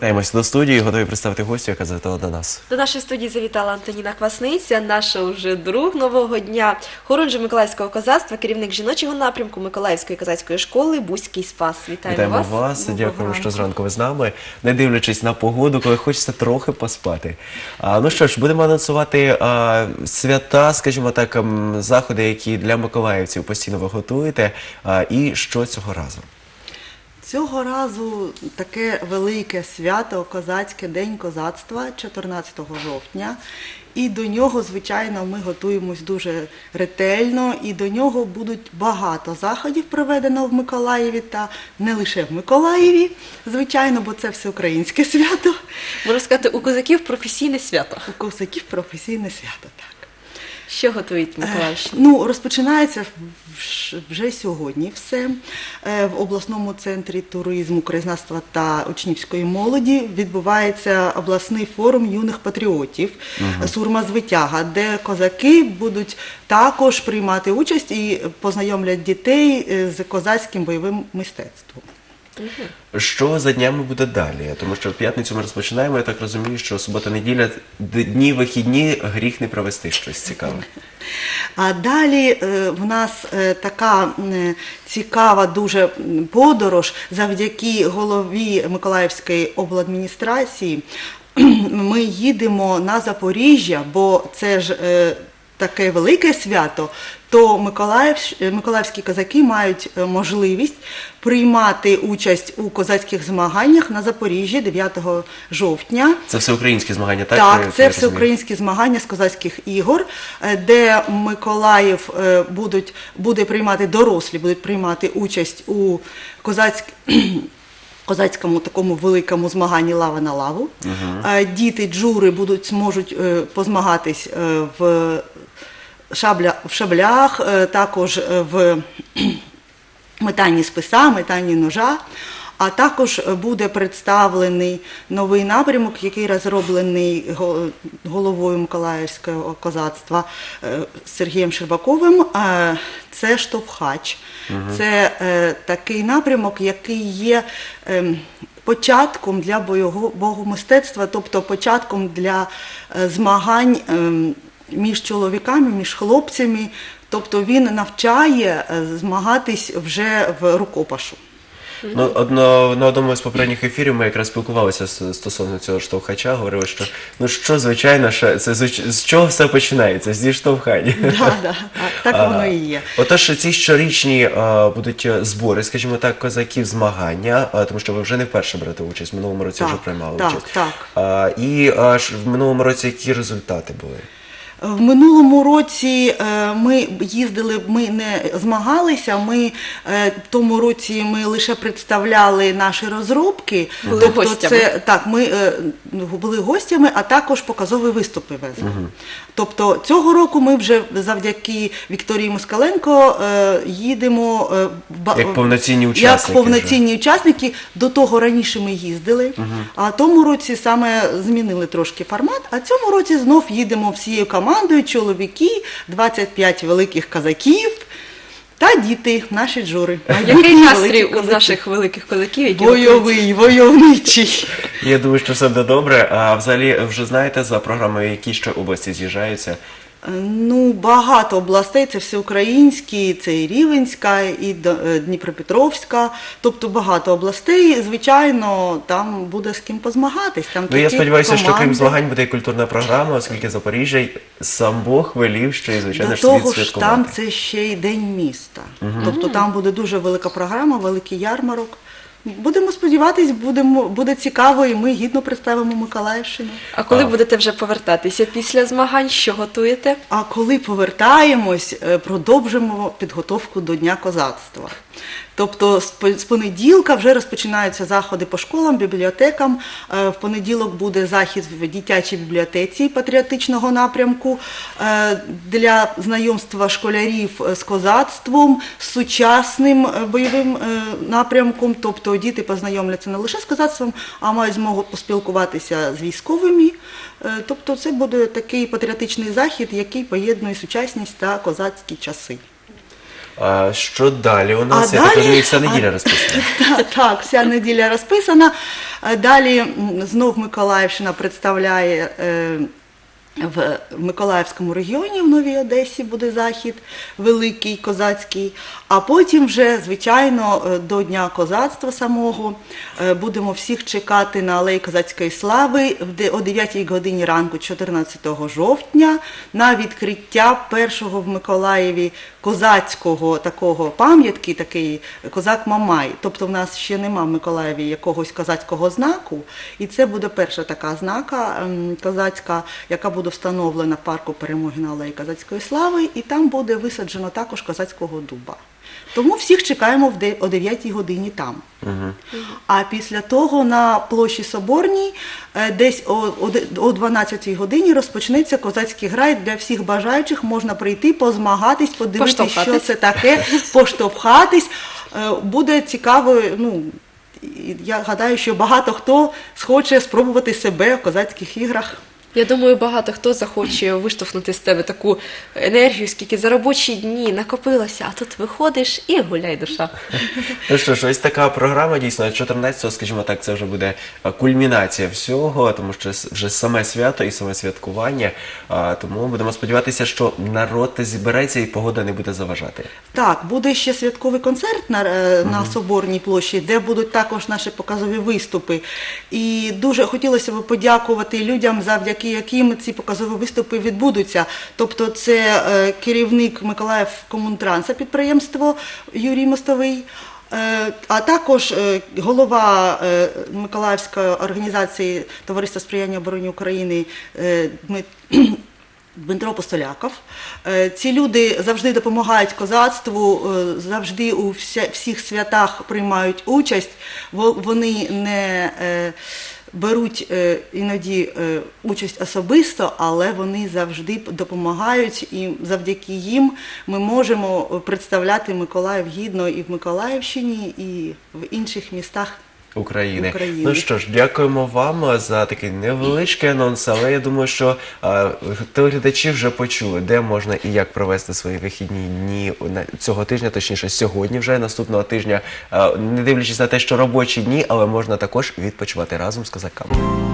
повертаємося до студії, готові представити гостю, яка завітала до нас. До нашої студії завітала Антоніна Квасниця, наша вже друг нового дня, хорунжа Миколаївського козацтва, керівник жіночого напрямку Миколаївської козацької школи «Бузький Спас». Вітаємо вас. Дякуємо, що зранку ви з нами, не дивлячись на погоду, коли хочеться трохи поспати. Ну що ж, будемо анонсувати свята, скажімо так, заходи, які для миколаївців постійно ви готуєте, і що цього разу? Цього разу таке велике свято, козацьке День козацтва, 14 жовтня. І до нього, звичайно, ми готуємось дуже ретельно, і до нього будуть багато заходів проведено в Миколаєві, та не лише в Миколаєві, звичайно, бо це всеукраїнське свято. Можна сказати, у козаків професійне свято. У козаків професійне свято, так. Що готують Миколаївщина? Ну, розпочинається вже сьогодні все. В обласному центрі туризму, краєзнавства та учнівської молоді відбувається обласний форум юних патріотів «Сурма-Звитяга», де козаки будуть також приймати участь і познайомлять дітей з козацьким бойовим мистецтвом. Що за днями буде далі? Тому що в п'ятницю ми розпочинаємо, я так розумію, що субота-неділя, дні вихідні, гріх не провести щось цікаве. А далі в нас така цікава дуже подорож завдяки голові Миколаївської обладміністрації. Ми їдемо на Запоріжжя, бо це ж таке велике свято, то миколаївські козаки мають можливість приймати участь у козацьких змаганнях на Запоріжжі 9 жовтня. Це всеукраїнські змагання, так? Так, це всеукраїнські змагання з козацьких ігор, де Миколаїв буде приймати, дорослі будуть приймати участь у козацькому такому великому змаганні «Лава на лаву». Діти, джури зможуть позмагатись в шаблях, також в метанні списа, метанні ножа, а також буде представлений новий напрямок, який розроблений головою Миколаївського козацтва Сергієм Щербаковим. Це штовхач. Це такий напрямок, який є початком для бойового мистецтва, тобто початком для змагань між чоловіками, між хлопцями, тобто він навчає змагатись вже в рукопашу. На одному з попередніх ефірів ми якраз спілкувалися стосовно цього штовхача, говорили, що звичайно, з чого все починається, зі штовхання. Так воно і є. Отож, ці щорічні будуть збори, скажімо так, козаків, змагання, тому що ви вже не вперше берете участь, в минулому році вже приймали участь. Так. І в минулому році які результати були? В минулому році ми їздили, ми не змагалися, в тому році ми лише представляли наші розробки. Були гостями. Ми були гостями, а також показові виступи везли. Тобто цього року ми вже завдяки Вікторії Москаленко їдемо як повноцінні учасники. До того раніше ми їздили, а тому році саме змінили трошки формат, а цьому році знов їдемо всією командою, чоловіки, 25 великих козаків та діти, наші джури. А який настрій у наших великих козаків, які бойовий, войовничий. Я думаю, що все буде добре. А взагалі вже знаєте за програмою, які ще області з'їжджаються? Ну, багато областей, це всеукраїнські, це і Рівненська, і Дніпропетровська, тобто багато областей, звичайно, там буде з ким позмагатись. Я сподіваюся, що крім змагань буде і культурна програма, оскільки Запоріжжя сам Бог велів, що і, звичайно, слід святкувати. До того ж, там це ще й День міста, тобто там буде дуже велика програма, великий ярмарок. Будемо сподіватись, буде цікаво, і ми гідно представимо Миколаївщину. А коли будете вже повертатися після змагань, що готуєте? А коли повертаємось, продовжимо підготовку до Дня козацтва. Тобто з понеділка вже розпочинаються заходи по школам, бібліотекам. В понеділок буде захід в дитячій бібліотеці патріотичного напрямку для знайомства школярів з козацтвом, з сучасним бойовим напрямком. Тобто діти познайомляться не лише з козацтвом, а мають змогу поспілкуватися з військовими. Тобто це буде такий патріотичний захід, який поєднує сучасність та козацькі часи. Що далі у нас? А Я так далі- розумію, вся неділя розписана. Так, вся неділя розписана. Далі знов Миколаївщина представляє в Миколаївському регіоні, в Новій Одесі буде захід великий, козацький. А потім вже, звичайно, до Дня козацтва самого будемо всіх чекати на Алеї Козацької слави о 9 годині ранку 14 жовтня на відкриття першого в Миколаєві козацького такого пам'ятки, такий козак Мамай. Тобто в нас ще нема в Миколаєві якогось козацького знаку, і це буде перша така знака козацька, яка буде встановлена в парку Перемоги на Алеї Козацької слави, і там буде висаджено також козацького дуба. Тому всіх чекаємо о 9 годині там. А після того на площі Соборній десь о 12 годині розпочнеться козацький грай. Для всіх бажаючих можна прийти, позмагатись, подивитися, що це таке, поштовхатись. Буде цікаво, я гадаю, що багато хто схоче спробувати себе в козацьких іграх. Я думаю, багато хто захоче виштовхнути з тебе таку енергію, скільки за робочі дні накопилося, а тут виходиш і гуляй душа. Ну що ж, ось така програма, дійсно, 14-го, скажімо так, це вже буде кульмінація всього, тому що вже саме свято і саме святкування, тому будемо сподіватися, що народ зібереться і погода не буде заважати. Так, буде ще святковий концерт на Соборній площі, де будуть також наші показові виступи. І дуже хотілося б подякувати людям, завдяки яким ці показові виступи відбудуться. Тобто це керівник Миколаївкомунтранса підприємство Юрій Мостовий, а також голова Миколаївської організації Товариства сприяння обороні України Дмитро Постоляков. Ці люди завжди допомагають козацтву, завжди у всіх святах приймають участь. Вони не беруть іноді участь особисто, але вони завжди допомагають, і завдяки їм ми можемо представляти Миколаїв гідно і в Миколаївщині, і в інших містах України. Ну що ж, дякуємо вам за такий невеличкий анонс, але я думаю, що телеглядачі вже почули, де можна і як провести свої вихідні дні цього тижня, точніше сьогодні вже, наступного тижня, не дивлячись на те, що робочі дні, але можна також відпочивати разом з козаками.